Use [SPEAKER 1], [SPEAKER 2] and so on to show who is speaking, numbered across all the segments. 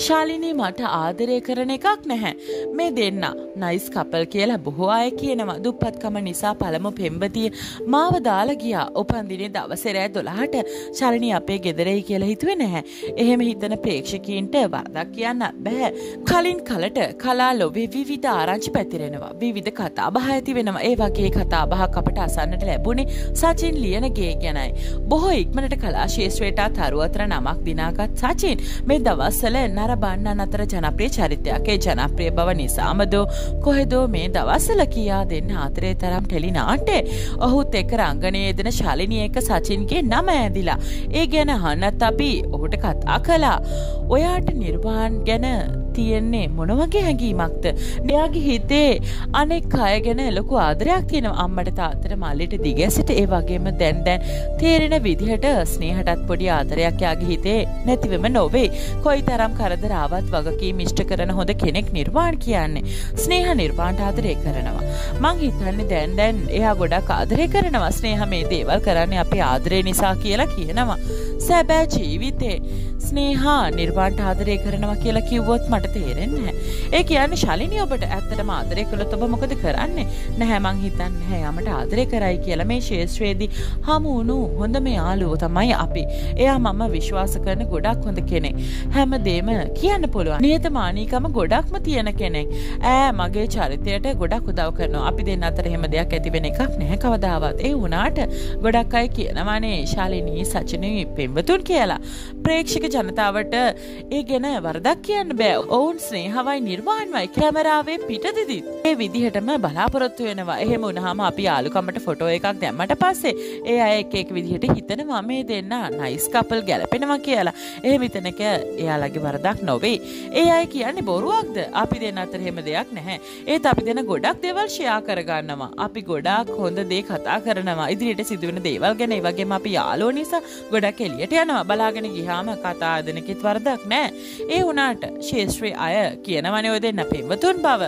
[SPEAKER 1] ශාලිනී මට ආදරය කරන එකක් නැහැ. මේ දෙන්න නයිස් කපල් කියලා බොහෝ අය කියනවා. දුප්පත්කම නිසා පළමු පෙම්වතිය මාව දාලා ගියා. උපන්දිනේ දවසේ රෑ 12ට ශාලිනී අපේ ගෙදරයි කියලා හිතුවේ නැහැ. එහෙම හිතන ප්‍රේක්ෂකීන්ට වරදක් කියන්න බෑ. කලින් කලට කලා ලොවේ විවිධ ආරංචි පැතිරෙනවා. විවිධ කතා බහ ඇති වෙනවා. ඒ වගේ කතා බහක් අපට අසන්නට ලැබුණේ සචින් ලියනගේ ගැනයි. බොහෝ ඉක්මනට කලා ශාස්ත්‍රයට තරුවතර නමක් දිනාගත් සචින් මේ දවස්වල නරඹන්නන් අතර ජනප්‍රිය චරිතයක්. ඒ ජනප්‍රිය බව නිසාමද කොහෙදෝ මේ දවස්වල කියා දෙන්න ආතරේ තරම් ටෙලි නාට්‍යේ ඔහුත් එක්ක රංගනයේ යෙදෙන ශාලිනී එක්ක සචින්ගේ නම ඇදිලා. ඒ ගැන අහන්නත් අපි ඔහුට කතා කළා. ඔයාට නිර්වාන් ගැන තියෙන්නේ මොන වගේ හැඟීමක්ද? එයාගේ හිතේ අනෙක් අය ගැන ලොකු ආදරයක් තියෙනවා. අම්මට තාත්තට මල්ලිට දිගැසට ඒ වගේම දැන් තේරෙන විදිහට ස්නේහටත් පොඩි ආදරයක් යාගේ හිතේ නැතිවෙම නොවේ. කොයිතරම් කරදර ආවත් වගකීම් ඉෂ්ට කරන හොඳ කෙනෙක් නිර්වාණ කියන්නේ. ස්නේහ නිර්වාණට ආදරය කරනවා. මං හිතන්නේ දැන් එයා ගොඩක් ආදරය කරනවා. ස්නේහ මේ දේවල් කරන්නේ අපේ ආදරය නිසා කියලා කියනවා. සැබෑ ජීවිතේ ස්නේහා නිර්වාණට ආදරය කරනවා කියලා කිව්වොත් මට තේරෙන්නේ නැහැ. ඒ කියන්නේ ශාලිනී ඔබට ඇත්තටම ආදරය කළොත් ඔබ මොකද කරන්නේ? නැහැ මං හිතන්නේ නැහැ යමට ආදරය කරයි කියලා. මේ ශාස්ත්‍රයේදී හමු වුණු හොඳම යාළුවෝ තමයි අපි. එයා මම විශ්වාස කරන ගොඩක් හොඳ කෙනෙක්. හැමදේම කියන්න පුළුවන්. නියතමානීකම ගොඩක්ම තියෙන කෙනෙක්. මගේ චරිතයට ගොඩක් උදව් කරනවා. අපි දෙන්න අතර එහෙම දෙයක් ඇති වෙන එකක් නැහැ කවදාවත්. ඒ වුණාට ගොඩක් අය කියනවානේ ශාලිනී සචිනී පෙම්වතුන් කියලා. ප්‍රේක්ෂක ජනතාවට ඒ ගැන වරදක් කියන්න බෑ. ඔවුන් ස්නේහවයි නිර්වාණවයි කැමරාවේ පිටදිදිත් ඒ විදිහටම බලාපොරොත්තු වෙනවා. එහෙම වුණාම අපි යාළුකමට ෆොටෝ එකක් දැම්මට පස්සේ ඒ අය එක විදිහට හිතනවා මේ දෙන්න නයිස් කපල් ගැලපෙනවා කියලා. එහෙම හිතනක එයාලගේ වරදක් නොවේ. ඒ අය කියන්නේ බොරුවක්ද? අපි දෙන්න අතර එහෙම දෙයක් නැහැ. ඒත් අපි දෙන්න ගොඩක් දේවල් ෂෙයා කරගන්නවා. අපි ගොඩක් හොඳ දේ කතා කරනවා. ඉදිරියට සිදුවෙන දේවල් ගැන. ඒ වගේම අපි යාළුවෝ නිසා ගොඩක් එළියට යනවා. බලාගෙන ගියාම කතා දෙනකෙත් වරදක් නැහැ. ඒ වුණාට ශාස්ත්‍රයේ අය කියනවනේ ඔය දෙන්න පෙම්වතුන් බව.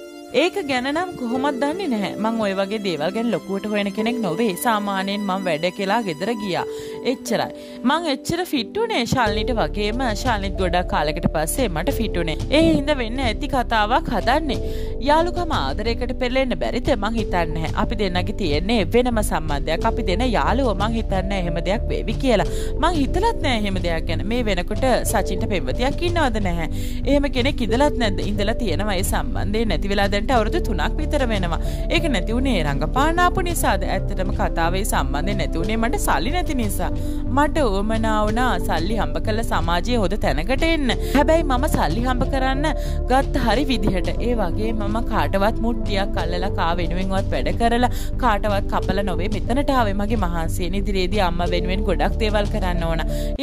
[SPEAKER 1] ඒක ගැන නම් කොහොමද දන්නේ නැහැ. මං ওই වගේ දේවල් ගැන ලොකුවට හොයන කෙනෙක් නොවේ. සාමාන්‍යයෙන් මං වැඩ කියලා ගෙදර ගියා. එච්චරයි. මං එච්චර ෆිට උනේ ශාලිනීට වගේම ශාලිනීත් ගොඩක් කාලයකට පස්සේ මට ෆිට උනේ. ඒ හින්දා වෙන්න ඇති කතාවක් හදන්නේ. යාළුකම ආදරයකට පෙරලෙන්න බැරිද? මං හිතන්නේ නැහැ. අපි දෙන්නගේ තියෙන්නේ වෙනම සම්බන්ධයක්. අපි දෙන්න යාළුවෝ. මං හිතන්නේ එහෙම දෙයක් වෙවි කියලා. මං හිතලත් නැහැ එහෙම දෙයක් ගැන. මේ වෙනකොට සචින්ට පෙම්වතියක් ඉන්නවද නැහැ. එහෙම කෙනෙක් ඉඳලත් නැද්ද? ඉඳලා තියෙනවා. ඒ සම්බන්ධේ නැති වෙලා අවුරුදු 3ක් විතර වෙනවා. ඒක නැති උනේ රංගපාන ආපු නිසාද? ඇත්තටම කතාවේ සම්බන්ධය නැති උනේ මට සල්ලි නැති නිසා. මට උවමනා වුණා සල්ලි හම්බ කරලා සමාජයේ හොද තැනකට එන්න. හැබැයි මම සල්ලි හම්බ කරන්න ගත්ත හරි විදිහට. ඒ වගේ මම කාටවත් මුට්ටියක් අල්ලලා කා වෙනුවෙන්වත් වැඩ කරලා කාටවත් කපලා නොවේ මෙතනට ආවේ. මගේ මහන්සියෙන් ඉදිරියේදී අම්මා වෙනුවෙන් ගොඩක් දේවල් කරන්න ඕන.